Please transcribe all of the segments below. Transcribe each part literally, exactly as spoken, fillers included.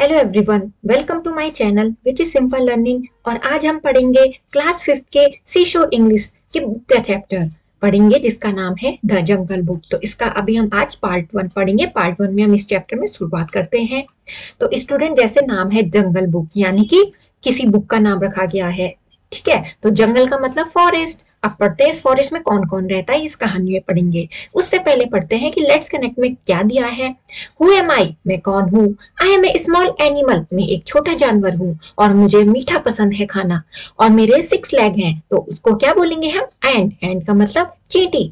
Hello everyone, welcome to my channel which is simple learning. और आज हम पढ़ेंगे क्लास फिफ्थ के सीशोर इंग्लिश की बुक का चैप्टर पढ़ेंगे जिसका नाम है द जंगल बुक। तो इसका अभी हम आज पार्ट वन पढ़ेंगे। पार्ट वन में हम इस चैप्टर में शुरुआत करते हैं। तो स्टूडेंट, जैसे नाम है जंगल बुक, यानी कि किसी बुक का नाम रखा गया है, ठीक है। तो जंगल का मतलब फॉरेस्ट। अब पढ़ते हैं इस फॉरेस्ट में कौन कौन रहता है, इस कहानी में पढ़ेंगे। उससे पहले पढ़ते हैं कि लेट्स कनेक्ट में क्या दिया है। हु एम आई, मैं कौन हूँ। I am a small animal, मैं एक छोटा जानवर हूँ और मुझे मीठा पसंद है खाना। और मेरे सिक्स लेग हैं, तो उसको क्या बोलेंगे हम, एंड। एंड का मतलब चींटी।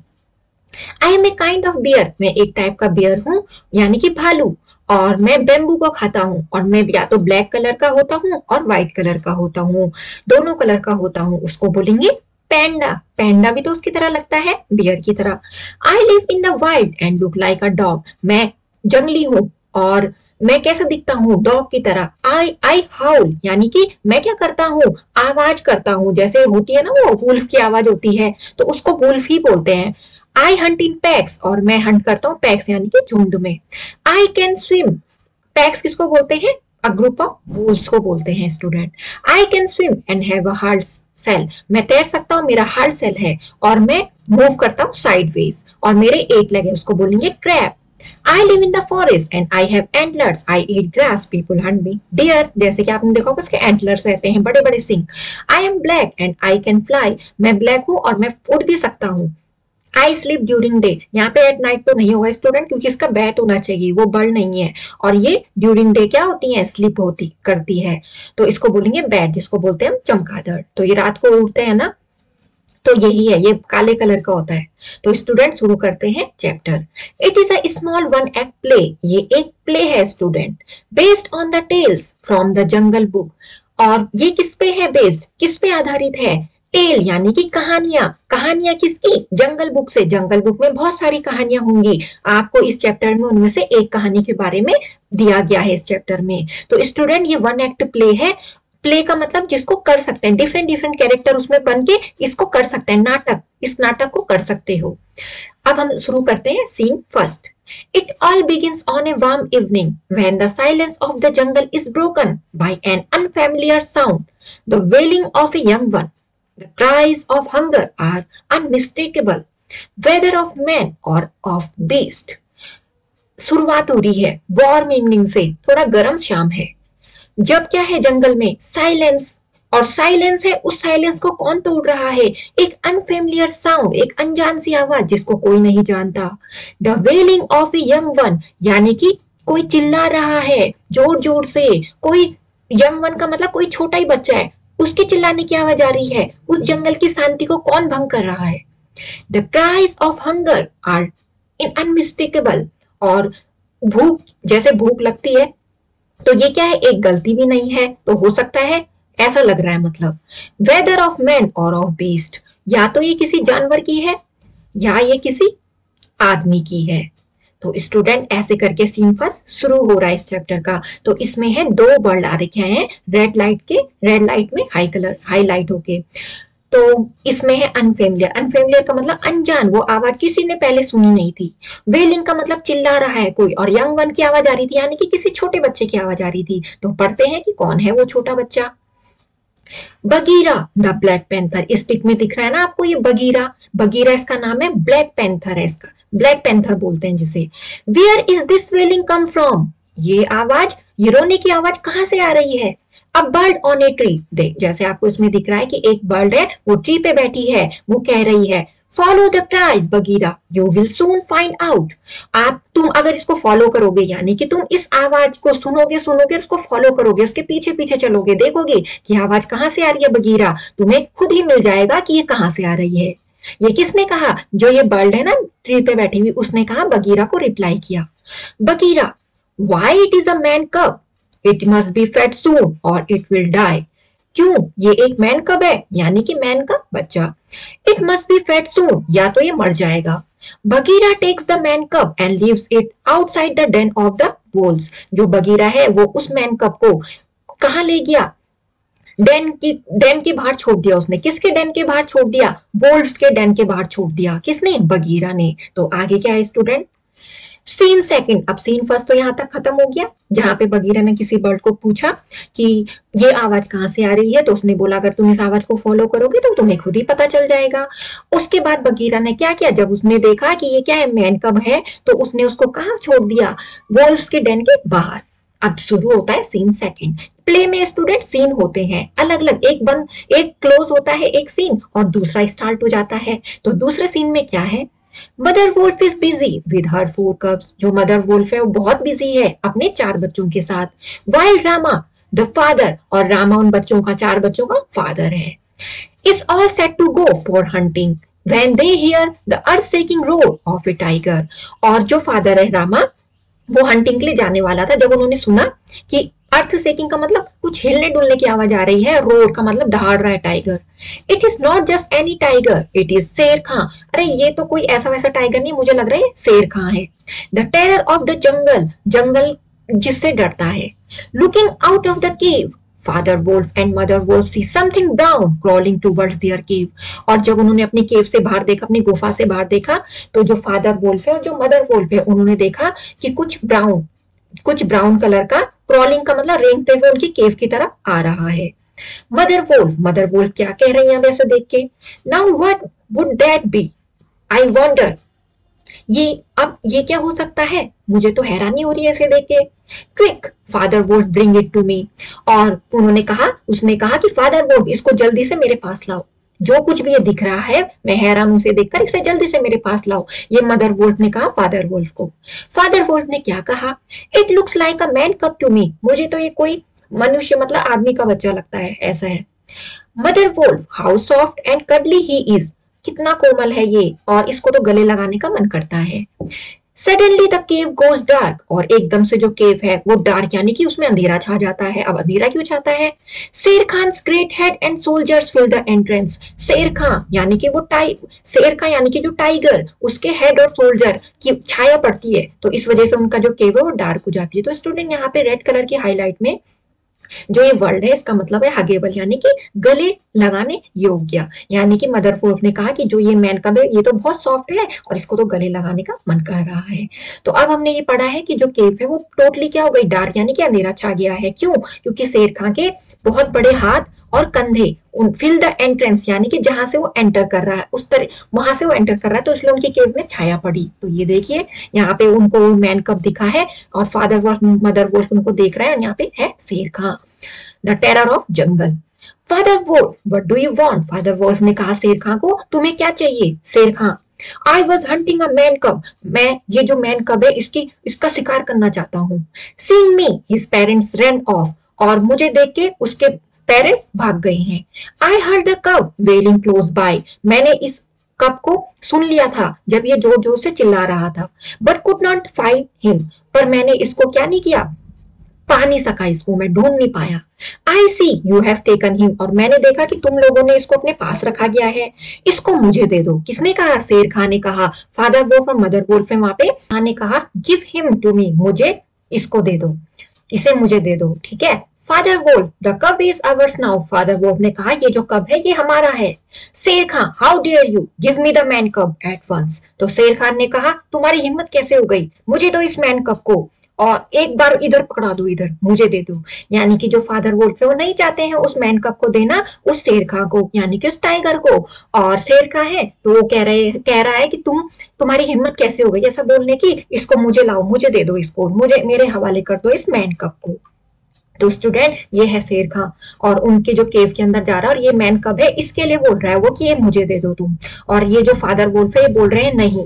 I am a kind of bear, मैं एक टाइप का बियर हूँ, यानी कि भालू। और मैं बेम्बू को खाता हूँ और मैं या तो ब्लैक कलर का होता हूँ और व्हाइट कलर का होता हूँ, दोनों कलर का होता हूँ। उसको बोलेंगे पैंडा। पैंडा भी तो उसकी तरह लगता है, बियर की तरह। I live in the wild and look like a dog, मैं जंगली हूँ और मैं कैसा दिखता हूँ, डॉग की तरह। आई आई हाउल, यानी कि मैं क्या करता हूँ, आवाज करता हूँ। जैसे होती है ना वो वुल्फ की आवाज होती है, तो उसको वुल्फ ही बोलते हैं। आई हंट इन पैक्स, और मैं हंट करता हूँ पैक्स यानी कि झुंड में। आई कैन स्विम, पैक्स किसको बोलते हैं, अ ग्रुप ऑफ वुल्व्स को बोलते हैं student. I can swim and have a hard shell, मैं तैर सकता हूँ, मेरा हार्ड सेल है और मैं मूव करता हूँ साइडवेज। और मेरे एट लेग है, उसको बोलेंगे crab. I live in the forest and I have antlers. I eat grass. People hunt me. Deer, जैसे कि आपने देखा होगा उसके antlers रहते हैं, बड़े बड़े सिंग। I am black and I can fly. मैं ब्लैक हूँ और मैं उड़ भी सकता हूँ। आई स्लीप ड्यूरिंग डे, यहाँ पे एट नाइट तो नहीं होगा स्टूडेंट, क्योंकि इसका बैट होना चाहिए, वो बर्ड नहीं है। और ये ड्यूरिंग डे क्या होती है, स्लीप होती करती है, तो इसको बोलेंगे बैट, जिसको बोलते हैं हम चमगादड़। तो ये रात को उड़ते हैं ना, तो यही है, ये काले कलर का होता है। तो स्टूडेंट शुरू करते हैं chapter. It is a small one act play, ये एक प्ले है student, based on the tales from the jungle book. और ये किस पे है बेस्ड, किस पे आधारित है, टेल यानी कि कहानियां। कहानियां किसकी, जंगल बुक से। जंगल बुक में बहुत सारी कहानियां होंगी, आपको इस चैप्टर में उनमें से एक कहानी के बारे में दिया गया है इस चैप्टर में। तो स्टूडेंट, ये वन एक्ट प्ले है। प्ले का मतलब जिसको कर सकते हैं, डिफरेंट डिफरेंट कैरेक्टर उसमें बन के इसको कर सकते हैं, नाटक, इस नाटक को कर सकते हो। अब हम शुरू करते हैं scene first. It all begins on a warm evening when the silence of the jungle is broken by an unfamiliar sound, the wailing of a young one. The cries of hunger are unmistakable, whether of man or of beast. शुरुआत हो रही है warm evening से, थोड़ा गर्म शाम है। जब क्या है जंगल में, साइलेंस। और साइलेंस है, उस साइलेंस को कौन तोड़ रहा है, एक अनफेमिलियर साउंड, एक अनजान सी आवाज जिसको कोई नहीं जानता। The wailing of a young one, यानी कि कोई चिल्ला रहा है जोर जोर से। कोई यंग वन का मतलब कोई छोटा ही बच्चा है, उसके चिल्लाने की आवाज आ रही है। उस जंगल की शांति को कौन भंग कर रहा है। The cries of hunger are in unmistakable, और भूख, जैसे भूख लगती है, तो ये क्या है, एक गलती भी नहीं है, तो हो सकता है, ऐसा लग रहा है मतलब। वेदर ऑफ मैन और ऑफ बीस्ट, या तो ये किसी जानवर की है या ये किसी आदमी की है। तो स्टूडेंट, ऐसे करके सीन फर्स्ट शुरू हो रहा है इस चैप्टर का। तो इसमें है दो बर्ड आ रखे हैं रेड लाइट के, रेड लाइट में हाई कलर हाईलाइट होके। तो इसमें है अनफेमिलियर, अनफेमिलियर का मतलब अनजान, वो आवाज किसी ने पहले सुनी नहीं थी। वेलिंग का मतलब चिल्ला रहा है कोई, और यंग वन की आवाज आ रही थी, यानी कि किसी छोटे बच्चे की आवाज आ रही थी। तो पढ़ते हैं कि कौन है वो छोटा बच्चा। बगीरा द ब्लैक पैंथर, इस पिक में दिख रहा है ना आपको ये बगीरा। बगीरा इसका नाम है, ब्लैक पैंथर है इसका, ब्लैक पैंथर बोलते हैं जिसे। Where is this wailing come from, ये आवाज, ये रोने की आवाज कहाँ से आ रही है। A bird on a tree, देख जैसे आपको इसमें दिख रहा है कि एक बर्ड है, वो ट्री पे बैठी है, वो कह रही है follow the cries Bagheera, you will soon find out. आप तुम अगर इसको फॉलो करोगे, यानी कि तुम इस आवाज को सुनोगे सुनोगे उसको फॉलो करोगे, उसके पीछे पीछे चलोगे, देखोगे कि आवाज कहाँ से आ रही है बगीरा, तुम्हें खुद ही मिल जाएगा कि ये कहाँ से आ रही है। ये किसने कहा, जो ये बर्ड है ना ट्री पे बैठी हुई, उसने कहा, बगीरा को रिप्लाई किया। Bagheera, why it is a man cub, it must be fed soon और इट विल डाई। क्यों, ये एक मैन कब है, यानी कि मैन का बच्चा। It must be fed soon, या तो ये मर जाएगा। Bagheera takes the man cub and leaves it outside the den of the wolves, जो बगीरा है वो उस मैन कब को कहाँ ले गया, डेन की, डेन के बाहर छोड़ दिया उसने। किसके डेन के बाहर छोड़ दिया, वोल्व्स के डेन के बाहर छोड़ दिया। किसने, बगीरा ने। तो आगे क्या है स्टूडेंट, सीन सेकंड, अब सीन फर्स्ट तो यहाँ तक खत्म हो गया, जहां पे बगीरा ने किसी बर्ड को पूछा कि ये आवाज कहाँ से आ रही है, तो उसने बोला अगर तुम इस आवाज को फॉलो करोगे तो तुम्हें खुद ही पता चल जाएगा। उसके बाद बगीरा ने क्या किया, जब उसने देखा कि ये क्या है, मैन कब है, तो उसने उसको कहाँ छोड़ दिया, वोल्व्स के डेन के बाहर। अब शुरू होता है सीन सेकंड। प्ले में स्टूडेंट सीन होते हैं अलग अलग, एक बंद एक क्लोज होता है एक सीन और दूसरा स्टार्ट हो जाता है। तो दूसरे सीन में क्या है, mother wolf is busy with her four cubs, जो मदर वोल्फ है वो बहुत बिजी है अपने चार बच्चों के साथ। वाइल रामा द फादर, और रामा उन बच्चों का, चार बच्चों का फादर है, is all set to go for hunting when they hear the earth shaking roar of a tiger. और जो फादर है रामा, वो हंटिंग के लिए जाने वाला था जब उन्होंने सुना कि अर्थ शेकिंग का मतलब कुछ हिलने डुलने की आवाज आ रही है, रोर का मतलब दहाड़ रहा है tiger. It is not just any tiger, it is Shere Khan. अरे ये तो कोई ऐसा वैसा टाइगर नहीं, मुझे लग रहा है शेर खां है। The terror of the jungle, जंगल जिससे डरता है। Looking out of the cave, father wolf and mother wolf see something brown crawling towards their cave. और जब उन्होंने अपनी केव से बाहर देखा, अपनी गुफा से बाहर देखा, तो जो फादर वोल्फ है और जो मदर वोल्फ है, उन्होंने देखा कि कुछ ब्राउन कुछ ब्राउन कलर का, क्रॉलिंग का मतलब रेंगते हुए उनकी केव की तरफ आ रहा है। मदर वोल्फ मदर वोल्फ क्या कह रही है वैसे देख के, now what would that be, I wonder, ये अब ये क्या हो सकता है, मुझे तो हैरानी हो रही है इसे देख के। Quick father wolf bring it to me, और उन्होंने कहा उसने कहा कि फादर वोल्फ इसको जल्दी से मेरे पास लाओ, जो कुछ भी ये दिख रहा है मैं हैरान उसे देखकर, इसे जल्दी से मेरे पास लाओ, ये मदर वोल्फ ने कहा फादर वोल्फ को। फादर वोल्फ ने क्या कहा, it looks like a man cub to me, मुझे तो ये कोई मनुष्य मतलब आदमी का बच्चा लगता है, ऐसा है। Mother wolf how soft and cuddly he is, कितना कोमल है ये, और इसको तो गले लगाने का मन करता है। Suddenly the cave goes dark, और एकदम से जो केव है वो डार्क यानी कि उसमें अंधेरा छा जाता है। अब अंधेरा क्यों छाता है, Shere Khan great head and shoulders fill the entrance. Shere Khan यानी कि वो टाइ शेर खान यानी कि जो टाइगर, उसके हेड और सोल्जर की छाया पड़ती है, तो इस वजह से उनका जो केव है वो डार्क हो जाती है। तो स्टूडेंट यहाँ पे रेड कलर की हाईलाइट में जो ये वर्ड है इसका मतलब है हगेबल यानी कि गले लगाने योग्य, यानी कि मदर वोल्फ ने कहा कि जो ये मैन कब है ये तो बहुत सॉफ्ट है और इसको तो गले लगाने का मन कर रहा है। तो अब हमने ये पढ़ा है कि जो केव है वो टोटली क्या हो गई, डार्क यानी कि अंधेरा छा गया है। क्यों, क्योंकि शेर खां के बहुत बड़े हाथ और कंधे उन फिल द एंट्रेंस यानी कि जहां से वो एंटर कर रहा है उस तरह वहां से वो एंटर कर रहा है, तो इसलिए उनकी केव में छाया पड़ी। तो ये देखिए यहाँ पे उनको मैन कब दिखा है और फादर वोल्फ मदर वोल्फ उनको देख रहा है, और यहाँ पे है Shere Khan, the terror of jungle. Father wolf what do you want, father wolf ने कहा शेर खां को तुम्हें क्या चाहिए। Shere Khan I was hunting a man cub, मैं ये जो मैन कब है इसकी इसका शिकार करना चाहता हूँ। Seeing me his parents run off, और मुझे देख के उसके पेरेंट्स भाग गए हैं। आई हर्ड द कव वेलिंग क्लोज बाय, मैंने इस कब को सुन लिया था जब ये जोर जोर से चिल्ला रहा था। But could not find him, पर मैंने इसको क्या नहीं किया, पा नहीं सका, इसको मैं ढूंढ नहीं पाया। I see you have taken him, और मैंने देखा कि तुम लोगों ने इसको अपने पास रखा गया है, इसको मुझे दे दो। किसने कहा, शेर खां ने कहा। फादर वोल्फ और मदर वोल्फ है वहां पे, खां ने कहा गिव हिम टू मी, मुझे इसको दे दो, इसे मुझे दे दो, ठीक है। Father wolf the cub is ours now, father wolf ने कहा ये जो कब है ये हमारा है। Shere Khan how dare you give me the man cub at once, तो शेर खान ने कहा तुम्हारी हिम्मत कैसे हो गई, मुझे दो इस मैन कब को, और एक बार इधर पकड़ा दो, इधर मुझे दे दो। यानी कि जो फादर वोल्फ है वो नहीं चाहते हैं उस मैन कप को देना उस शेर खां को, यानी कि उस टाइगर को। और शेर खां है तो वो कह रहे कह रहा है कि तुम तुम्हारी हिम्मत कैसे हो गई ऐसा बोलने की, इसको मुझे लाओ, मुझे दे दो, इसको मुझे मेरे हवाले कर दो इस मैन कप को। तो स्टूडेंट ये है शेर खां और उनके जो केव के अंदर जा रहा है, और ये मैन कब है इसके लिए बोल रहा है वो कि ये मुझे दे दो तुम, और ये जो फादर वोल्फ है ये बोल रहे हैं नहीं।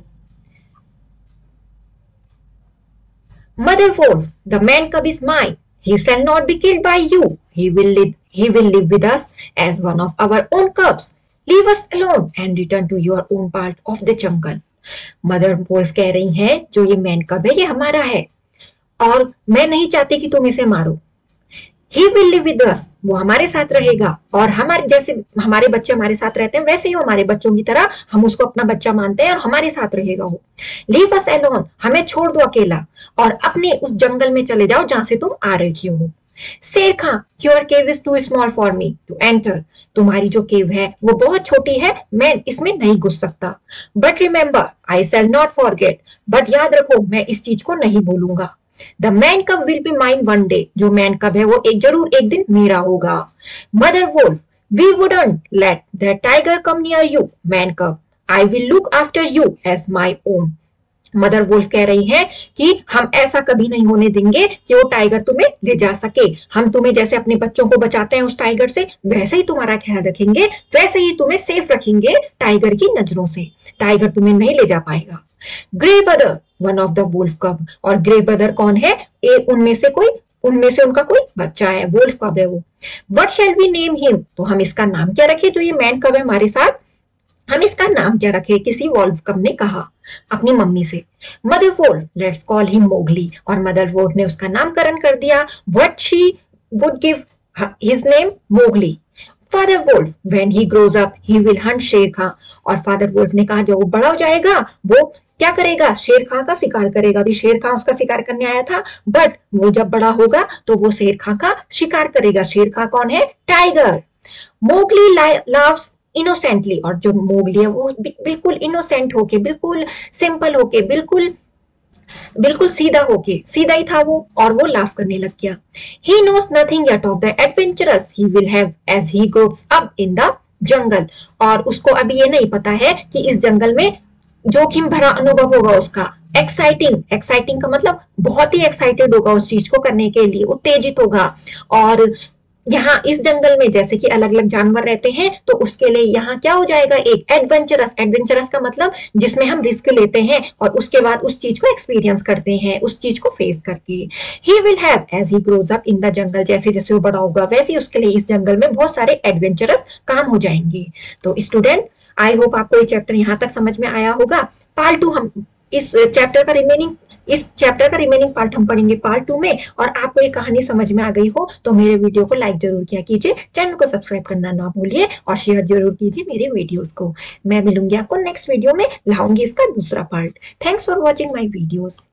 Mother wolf, the man cub is mine. He shall not be killed by you. He will live. He will live with us as one of our own cubs. Leave us alone and return to your own part of the jungle. Mother wolf कह रही हैं जो ये man cub है ये हमारा है और मैं नहीं चाहती कि तुम इसे मारो। He will live with us, वो हमारे साथ रहेगा, और हमारे जैसे हमारे बच्चे हमारे साथ रहते हैं वैसे ही वो हमारे बच्चों की तरह हम उसको अपना बच्चा मानते हैं और हमारे साथ रहेगा वो। Leave us alone, हमें छोड़ दो अकेला और अपने उस जंगल में चले जाओ जहां से तुम आ रही हो। Shere Khan, your cave is too small for me to enter. तुम्हारी जो केव है वो बहुत छोटी है, मैं इसमें नहीं घुस सकता। But remember I shall not forget, but याद रखो मैं इस चीज को नहीं भूलूंगा। The man cub will be mine one day, जो मैन कब है वो एक जरूर एक दिन मेरा होगा। Mother wolf, we wouldn't let the tiger come near you. Man cub, I will look after you as my own. Mother wolf कह रही हैं कि हम ऐसा कभी नहीं होने देंगे कि वो टाइगर तुम्हें ले जा सके। हम तुम्हें जैसे अपने बच्चों को बचाते हैं उस टाइगर से, वैसे ही तुम्हारा ख्याल रखेंगे, वैसे ही तुम्हें सेफ रखेंगे टाइगर की नजरों से। टाइगर तुम्हें नहीं ले जा पाएगा। Grey brother, one of the wolf cub, और ग्रे ब्रदर कौन है? एक उनमें से कोई उनमें से उनका कोई बच्चा है, वुल्फ कब है वो। What shall we name him, तो हम इसका नाम क्या रखे जो ये मैन कब है हमारे साथ, हम इसका नाम क्या रखे? किसी वुल्फ कब ने कहा अपनी मम्मी से। Mother wolf, let's call him Mowgli, और मदर वुल्फ ने उसका नामकरण कर दिया। What she would give his name, Mowgli. Father wolf, when he grows up he will hunt Shere Khan, और फादर वुल्फ ने कहा जब वो बड़ा हो जाएगा वो क्या करेगा? शेर खां का शिकार करेगा। अभी शेर खां उसका शिकार करने आया था, बट वो जब बड़ा होगा तो वो शेर खां का शिकार करेगा। शेर खां कौन है? टाइगर। मोगली लव्स इनोसेंटली, और जो मोगली है वो बिल्कुल इनोसेंट होके, बिल्कुल सिंपल होके, बिल्कुल बिल्कुल सीधा होके, सीधा ही था वो, और वो लाफ करने लग गया। He knows nothing yet of the adventures he will have as he grows up in the jungle, और उसको अभी ये नहीं पता है कि इस जंगल में जोखिम भरा अनुभव होगा उसका। एक्साइटिंग, एक्साइटिंग का मतलब बहुत ही एक्साइटेड होगा उस चीज को करने के लिए, उत्तेजित होगा। और यहाँ इस जंगल में जैसे कि अलग अलग जानवर रहते हैं, तो उसके लिए यहाँ क्या हो जाएगा? एक एडवेंचरस। एडवेंचरस का मतलब जिसमें हम रिस्क लेते हैं और उसके बाद उस चीज को एक्सपीरियंस करते हैं, उस चीज को फेस करके। He will have as he grows up in the jungle, जैसे जैसे वो बड़ा होगा वैसे उसके लिए इस जंगल में बहुत सारे एडवेंचरस काम हो जाएंगे। तो स्टूडेंट, आई होप आपको ये चैप्टर यहाँ तक समझ में आया होगा। पार्ट टू हम इस चैप्टर का रिमेनिंग इस चैप्टर का रिमेनिंग पार्ट हम पढ़ेंगे पार्ट टू में। और आपको ये कहानी समझ में आ गई हो तो मेरे वीडियो को लाइक जरूर किया कीजिए, चैनल को सब्सक्राइब करना ना भूलिए, और शेयर जरूर कीजिए मेरे वीडियोस को। मैं मिलूंगी आपको नेक्स्ट वीडियो में, लाऊंगी इसका दूसरा part. Thanks for watching my videos.